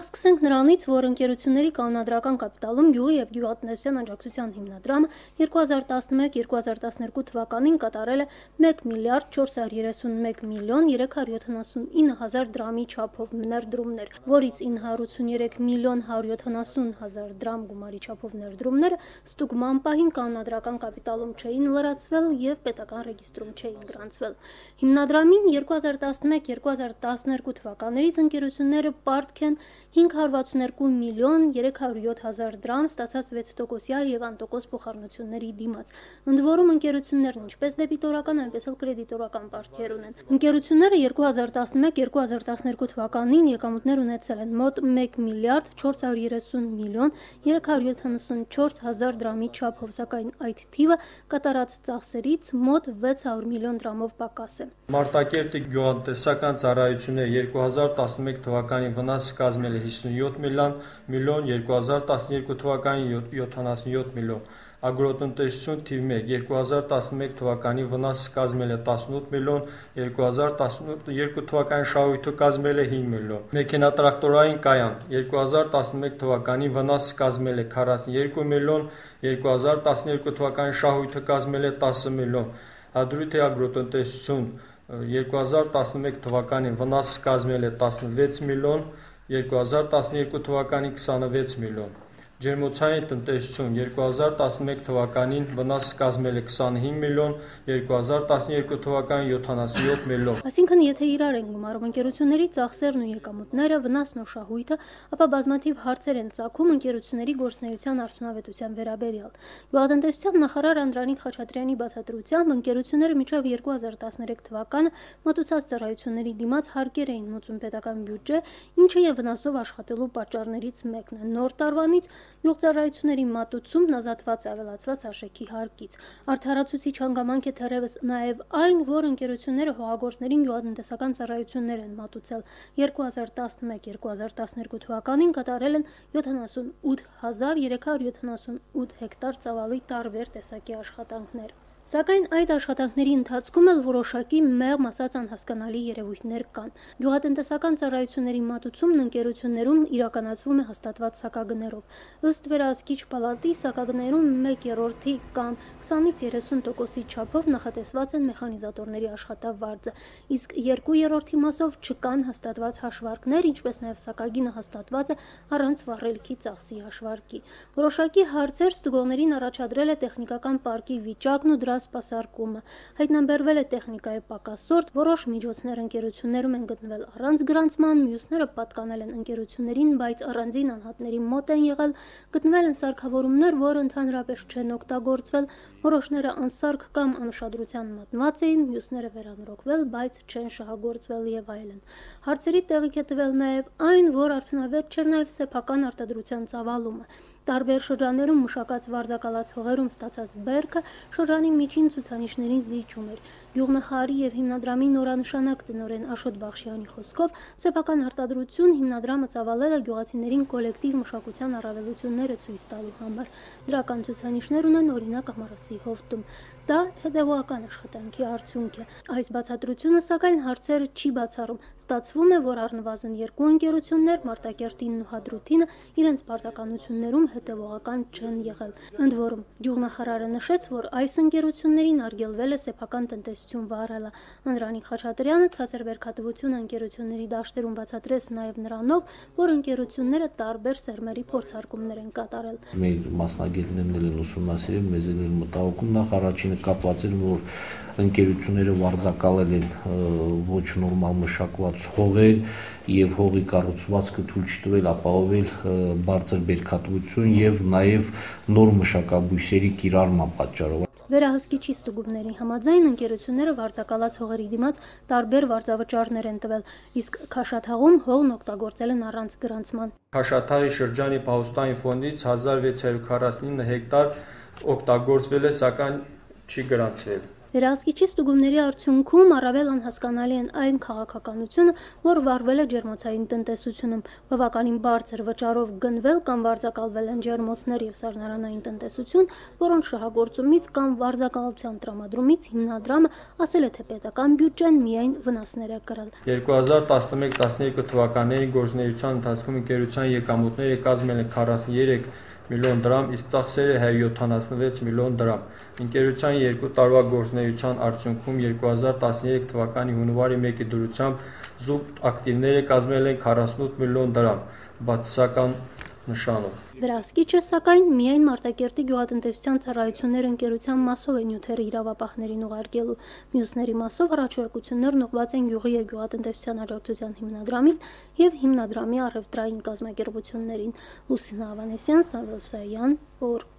Սկսենք նրանից, որ ընկերությունների կանոնադրական կապիտալում գյուղի եւ գյուղատնտեսության աջակցության հիմնադրամը 2011-2012 թվականին կատարել է 1 միլիարդ 431 միլիոն 379 հազար դրամի չափով ներդրումներ, որից 983 միլիոն 170 հազար դրամ գումարի չափով ներդրումները ստուգման պահին կանոնադրական կապիտալում չէին լրացվել եւ պետական ռեգիստրում չէին գրանցվել։ Հիմնադրամին 2011-2012 թվականներից ընկերությունները պարտք են 562 միլիոն 307 հազար դրամ ստացած 6%-յա եւ անտոկոս փոխառնությունների դիմաց։ Ընդ որում ընկերություններն ինչպես դեբիտորական, այնպես էլ կրեդիտորական պարտքեր ունեն։ Ընկերությունները 2011-2012 թվականին եկամուտներ ունեցել են մոտ 1 միլիարդ 430 միլիոն 374 հազար դրամի չափով, սակայն այդ թիվը կատարած ծախսերից մոտ 600 միլիոն դրամով պակաս է։ Մարտակերտի գյուղատնտեսական ծառայությունները 2011 թվականին վնաս կազմել է 57 միլիոն, 2012 թվականին 77 միլիոն, ագրոտնտեսություն թիվ 1 2011 թվականին վնաս կազմել է 18 միլիոն, 2012 թվականին շահույթը կազմել է 5 միլիոն, մեքենատրակտորային կայան 2011 թվականին վնաս կազմել է 42 միլիոն, 2012 թվականին շահույթը կազմել է 10 միլիոն, հադրութի ագրոտնտեսություն 2011 թվականին վնաս կազմել է 16 միլիոն, 2012 թվականին 26 միլիոն, ջերմոցային տնտեսություն 2011 թվականին վնաս կազմել է 25 միլիոն, 2012 թվականին 77 միլիոն։ Այսինքն, եթե իրար են գումարում ընկերությունների ծախսերն ու եկամուտները, վնասն ու շահույթը, ապա բազմաթիվ հարցեր են ծագում ընկերությունների գործունեության արդյունավետության վերաբերյալ։ Գյուղատնտեսության նախարար Անդրանիկ Խաչատրյանի բացատրությամբ ընկերությունները մինչև 2013 թվականը մատուցած ծառայությունների դիմաց հարկեր էին մուծում պետական բյուջե, ինչը եւ վնասով աշխատելու պատճառներից մեկն է։ Նոր տարվանից գյուղծառայությունների մատուցումն ազատված է ավելացված արժեքի հարկից։ Արդարացուցիչ հանգամանք է թերևս նաև այն, որ ընկերությունները հողագործներին գյուղատնտեսական ծառայություններ են մատուցել 2011-2012 թվականին կատարել են 78378 հեկտար ծավալի տարբեր տեսակի աշխատանքներ։ Սակայն այդ աշխատանքների ընթացքում էլ որոշակի մեղմ ասած անհասկանալի երևույթներ կան։ Գյուղատնտեսական ծառայությունների մատուցումն ընկերություններում իրականացվում է հաստատված սակագներով։ Ըստ վերահսկիչ պալատի սակագներում 1/3 կամ 20-30%-ի չափով նախատեսված են մեխանիզատորների աշխատավարձը, իսկ 2/3 մասով չկան հաստատված հաշվարկներ, ինչպես նաև սակագինը հաստատված է առանց վառելիքի ծախսի հաշվարկի։ Որոշակի հարցեր ստուգողներին առաջադրել է տեխնիկական պարկի վիճակն ու դրա սպասարկումը, հայտնաբերվել է տեխնիկայի պակասորդ, որոշ միջոցներ ընկերություններում են գտնվել առանց գրանցման, մյուսները պատկանել են ընկերություններին, բայց առանձին անհատների մոտ են եղել, գտնվել են սարքավորումներ, որը ընդհանրապես չեն օգտագործվել, որոշները անսարք կամ անուշադրության մատնված էին, մյուսները վերանորոգվել, բայց չեն շահագործվել եւ այլն։ Հարցերի տեղիք է տվել նաեւ այն, որ արդյունավետ չէր նաեւ սեփական արտադրության ծավալումը։ Տարբեր շրջաններում մշակած վարձակալած հողերում ստացած բերքը շրջանի միջին ցուցանիշներին զիջում էր։ Գյուղնախարարի եւ հիմնադրամի նորանշանակ տնօրեն Աշոտ Բախշյանի խոսքով սեփական արտադրություն հիմնադրամը ծավալել է գյուղացիներին կոլեկտիվ մշակության առավելությունները ցույց տալու համար։ Դրական ցուցանիշներ ունեն օրինակ Ամարասի հովտում։ Դա հետևողական աշխատանքի արդյունք է։ Այս բացատրությունը սակայն հարցերը չի բացառում։ Ստացվում է, որ առնվազն երկու ընկերություններ Մարտակերտինն ու Հադրութինը իրենց պարտականություններում հետևողական չեն եղել։ Ընդ որում, գյուղնախարարը նշեց, որ այս ընկերություններին արգելվել է սեփական տնտեսություն վարելը։ Անդրանիկ Խաչատրյանը ցածր բերքատվությունը ընկերությունների դաշտերում բացատրեց նաև նրանով, որ ընկերությունները տարբեր սերմերի փորձարկումներ են կատարել։ Մեր մասնագետներն են ուսումնասիրել, մեզ են մտահոգում նախ առաջինը կապված էր, որ ընկերությունները վարձակալել են ոչ նորմալ մշակված հողեր եւ հողի կառուցվածքը թույլ չտվել ապահովել բարձր բերքատվություն եւ նաեւ նոր մշակաբույսերի կիրառման պատճառով։ Վերահսկիչի ստուգումների համաձայն ընկերությունները վարձակալած հողերի դիմաց տարբեր վարձավճարներ են տվել, իսկ Քաշաթաղում հողն օգտագործել են առանց գրանցման։ Քաշաթաղի շրջանի Պահուստային ֆոնդից 1649 հեկտար օգտագործվել է, սակայն չի գրանցվել։ Վերահսկիչի ստուգումների արդյունքում առավել անհասկանալի են այն քաղաքականությունը, որ վարվել է ջերմոցային տնտեսությունում, բավականին բարձր վճարով գնվել կամ վարձակալվել են ջերմոցներ եւ սառնարանային տնտեսություն, որոնց շահագործումից կամ վարձակալության տրամադրումից հիմնադրամը ասել է, թե պետական բյուջեն միայն վնասներ է կրել։ 2011-12 թվականների գործունեության ընթացքում ընկերության եկամուտները կազմել են 43 միլիոն դրամ, իսկ ծախսերը 176 միլիոն դրամ։ Ընկերության 2 տարվա գործունեության արդյունքում 2013 թվականի հունվարի 1-ի դրությամբ զուտ ակտիվները կազմել են 48 միլիոն դրամ, բացասական նշանով։ Վերահսկիչը, սակայն, միայն Մարտակերտի գյուղատնտեսության ծառայություններ ընկերության մասով է նյութերը իրավապահներին ուղարկելու։ Մյուսների մասով առաջարկություններն ուղղված են գյուղի եւ գյուղատնտեսության աջակցության հիմնադրամին եւ հիմնադրամի առևտրային կազմակերպություններին։ Լուսինա Ավանեսյան, Սամվել Սայան, օրգ։